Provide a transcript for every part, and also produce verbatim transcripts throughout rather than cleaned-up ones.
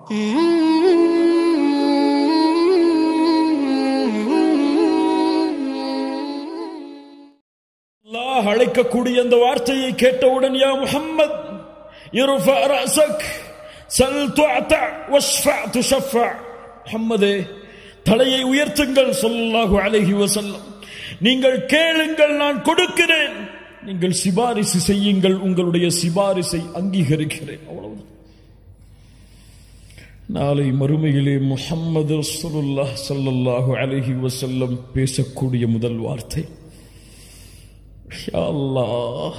அல்லாஹ் அழைக்கக்கூடிய அந்த வார்த்தையை கேட்டவுடன் யா முஹம்மத் இர்ஃபா ரஅஸக் சல் துஅத வஷ்ஃபா துஷஃபா, முஹம்மதே தலையை உயர்த்துங்கள் ஸல்லல்லாஹு அலைஹி வஸல்லம், நீங்கள் கேளுங்கள் நான் கொடுக்கிறேன், நீங்கள் சிபாரிசு செய்யுங்கள் உங்களுடைய சிபாரிசை அங்கீகரிக்கிறேன். அவ்வளவுதான். நாளை மறுமையிலே முஹம்மது ரசூலுல்லாஹ் ஸல்லல்லாஹு அலைஹி வஸல்லம் பேசக்கூடிய முதல் வார்த்தை யா அல்லாஹ்,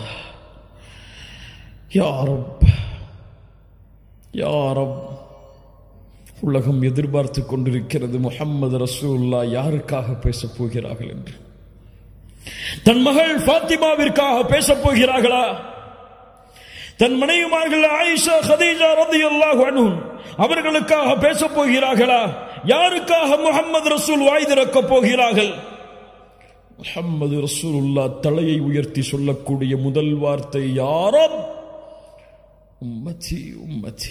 யா ரப், யா ரப். உலகம் எதிர்பார்த்து கொண்டிருக்கிறது முஹம்மது ரசூலுல்லாஹ் யாருக்காக பேசப் போகிறார்கள் என்று. தன் மகள் ஃபாத்திமாவிற்காக பேசப் போகிறார்களா? தன் மனைவிமார்கள் ஆயிஷா கதீஜா ரலியல்லாஹு அன்ஹும் அவர்களுக்காக பேசப் போகிறார்களா? யாருக்காக முஹம்மது ரசூல் வாய் திறக்கப் போகிறார்கள்? முஹம்மது ரசூலுல்லாஹ் தலையை உயர்த்தி சொல்லக்கூடிய முதல் வார்த்தை யா ரப், உம்மதி உம்மதி,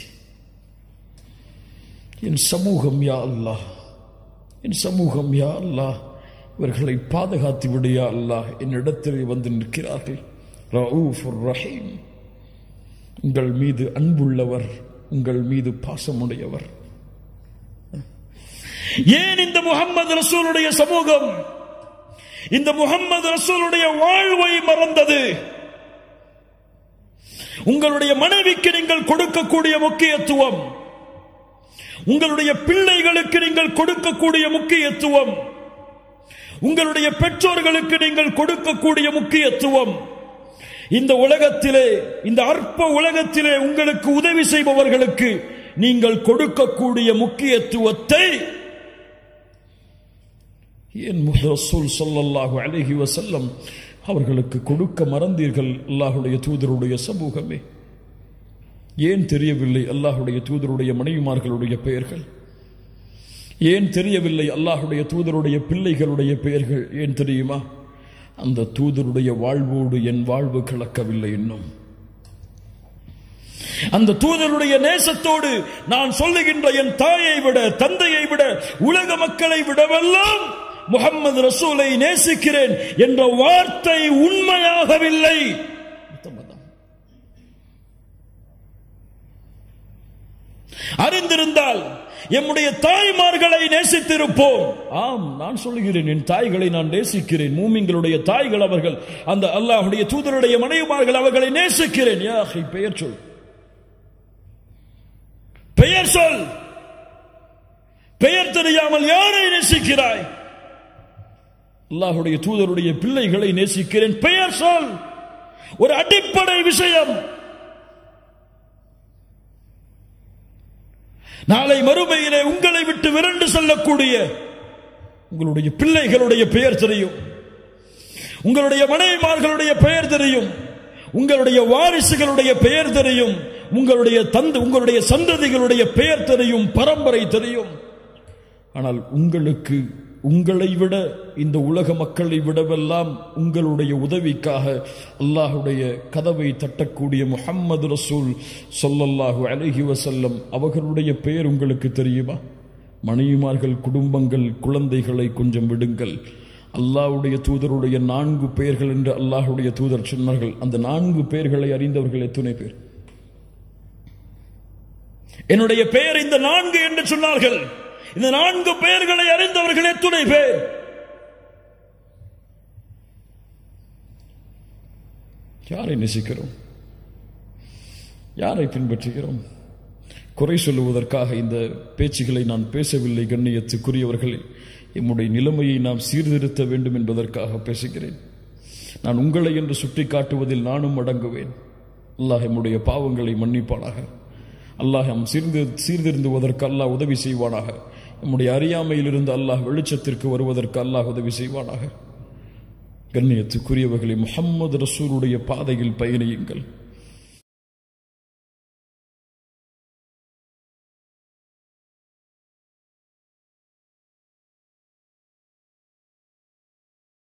என் சமூகம் யா அல்லாஹ், என் சமூகம் யா அல்லாஹ், இவர்களை பாதுகாத்து விடு யா அல்லாஹ். என்னிடத்தில் வந்து நிற்கிறார்கள். ரഊஃபுர் ரஹீம், உங்கள் மீது அன்புள்ளவர், உங்கள் மீது பாசமுடையவர். ஏன் இந்த முஹம்மது ரசூலுடைய சமூகம் இந்த முஹம்மது ரசூலுடைய வாழ்வை மறந்தது? உங்களுடைய மனைவிக்கு நீங்கள் கொடுக்கக்கூடிய முக்கியத்துவம், உங்களுடைய பிள்ளைகளுக்கு நீங்கள் கொடுக்கக்கூடிய முக்கியத்துவம், உங்களுடைய பெற்றோர்களுக்கு நீங்கள் கொடுக்கக்கூடிய முக்கியத்துவம், இந்த உலகத்திலே, இந்த அற்ப உலகத்திலே உங்களுக்கு உதவி செய்பவர்களுக்கு நீங்கள் கொடுக்கக்கூடிய முக்கியத்துவத்தை ஏன் ரசூல் ஸல்லல்லாஹு அலைஹி வஸல்லம் அவர்களுக்கு கொடுக்க மறந்தீர்கள்? அல்லாஹ்வுடைய தூதருடைய சமூகமே, ஏன் தெரியவில்லை அல்லாஹ்வுடைய தூதருடைய மனைவிமார்களுடைய பெயர்கள்? ஏன் தெரியவில்லை அல்லாஹ்வுடைய தூதருடைய பிள்ளைகளுடைய பெயர்கள்? ஏன் தெரியுமா? அந்த தூதருடைய வாழ்வோடு என் வாழ்வு கலக்கவில்லை இன்னும். அந்த தூதருடைய நேசத்தோடு நான் சொல்லுகின்ற என் தாயை விட, தந்தையை விட, உலக மக்களை விடவெல்லாம் முஹம்மது ரசூலை நேசிக்கிறேன் என்ற வார்த்தை உண்மையாகவில்லை. அறிந்திருந்தால் எம்முடைய தாய்மார்களை நேசித்திருப்போம். ஆம், நான் சொல்லுகிறேன், என் தாய்களை நான் நேசிக்கிறேன். மூமின்களுடைய தாய்கள் அவர்கள், அந்த அல்லாஹ்வுடைய தூதருடைய மனைவிமார்கள் அவர்களை நேசிக்கிறேன். யா அஹி, பெயர் சொல், பெயர் சொல். பெயர் தெரியாமல் யாரை நேசிக்கிறாய்? அல்லாஹ்வுடைய தூதருடைய பிள்ளைகளை நேசிக்கிறேன், பெயர் சொல். ஒரு அடிப்படை விஷயம். நாளை மறுமையிலே உங்களை விட்டு விரண்டு செல்லக்கூடிய உங்களுடைய பிள்ளைகளுடைய பெயர் தெரியும், உங்களுடைய மனைவிமார்களுடைய பெயர் தெரியும், உங்களுடைய வாரிசுகளுடைய பெயர் தெரியும், உங்களுடைய தந்தை உங்களுடைய சந்ததிகளுடைய பெயர் தெரியும், பரம்பரை தெரியும். ஆனால் உங்களுக்கு உங்களை விட, இந்த உலக மக்களை விடவெல்லாம் உங்களுடைய உதவிக்காக அல்லாஹ்வுடைய கதவை தட்டக்கூடிய முஹம்மது ரசூல் ஸல்லல்லாஹு அலைஹி வஸல்லம் அவர்களுடைய பெயர் உங்களுக்கு தெரியுமா? மனைவிமார்கள், குடும்பங்கள், குழந்தைகளை கொஞ்சம் விடுங்கள். அல்லாஹ்வுடைய தூதருடைய நான்கு பெயர்கள் என்று அல்லாஹ்வுடைய தூதர் சொன்னார்கள். அந்த நான்கு பெயர்களை அறிந்தவர்கள் எத்தனை பேர்? என்னுடைய பெயர் இந்த நான்கு என்று சொன்னார்கள். இந்த நான்கு பெயர்களை அறிந்தவர்கள் எத்துணை பேர்? யாரை நேசிக்கிறோம்? யாரை பின்பற்றுகிறோம்? குறை சொல்லுவதற்காக இந்த பேச்சுகளை நான் பேசவில்லை கண்ணியத்துக்குரியவர்களே. எம்முடைய நிலைமையை நாம் சீர்திருத்த வேண்டும் என்பதற்காக பேசுகிறேன். நான் உங்களை என்று சுட்டி காட்டுவதில் நானும் அடங்குவேன். அல்லாஹ் எம்முடைய பாவங்களை மன்னிப்பானாக. அல்லாஹ் எம் சீர்தி சீர்திருந்துவதற்கு அல்லாஹ் உதவி செய்வானாக. நம்முடைய அறியாமையிலிருந்து அல்லாஹ் வெளிச்சத்திற்கு வருவதற்கு அல்லாஹ் உதவி செய்வானாக. கண்ணியத்துக்குரியவர்களே, முஹம்மது ரசூலுடைய பாதையில் பயணியுங்கள்.